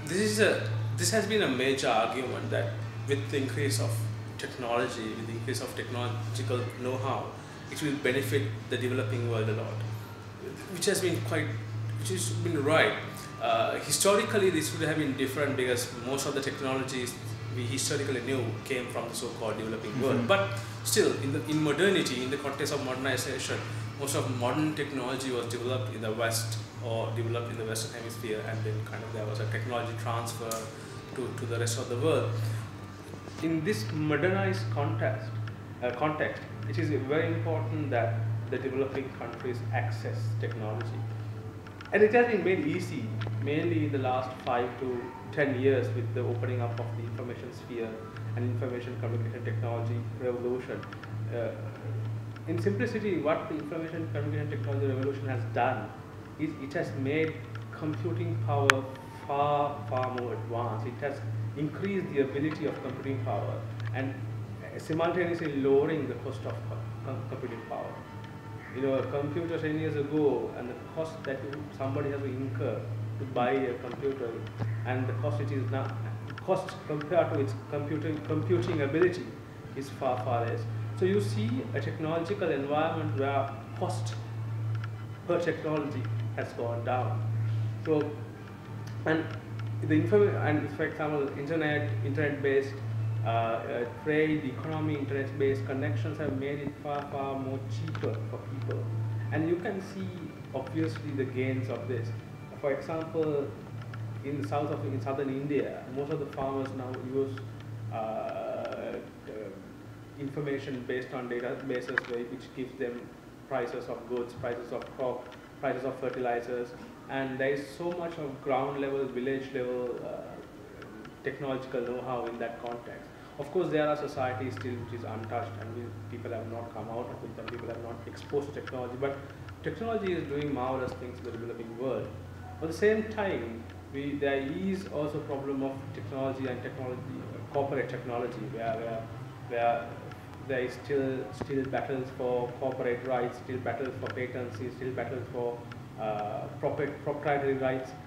this is a this has been a major argument that with the increase of technology, with the increase of technological know-how, it will benefit the developing world a lot, which has been quite, which has been right. Historically, this would have been different because most of the technologies we historically knew came from the so-called developing world. But still, in modernity, in the context of modernization, most of modern technology was developed in the West or developed in the Western Hemisphere, and then kind of there was a technology transfer to the rest of the world. In this modernized context, it is very important that the developing countries access technology. And it has been made easy, mainly in the last 5 to 10 years with the opening up of the information sphere and information communication technology revolution. In simplicity, what the information communication technology revolution has done is it has made computing power far, far more advanced. It has increased the ability of computing power and simultaneously lowering the cost of computing power. You know, a computer 10 years ago, and the cost that somebody has to incur to buy a computer, and the cost it is now, cost compared to its computing ability is far, far less. So you see a technological environment where cost per technology has gone down. So, and for example, internet-based trade, economy, internet-based connections have made it far, far more cheaper for people. And you can see obviously the gains of this. For example, in the in southern India, most of the farmers now use information based on databases which gives them prices of goods, prices of crop, prices of fertilizers, and there is so much of ground level, village level technological know-how in that context. Of course, there are societies still which is untouched, and people have not come out of it, and people have not exposed to technology. But technology is doing marvelous things in the developing world. At the same time, there is also a problem of technology and corporate technology, where there is still battles for corporate rights, still battles for patents, still battles for proprietary rights.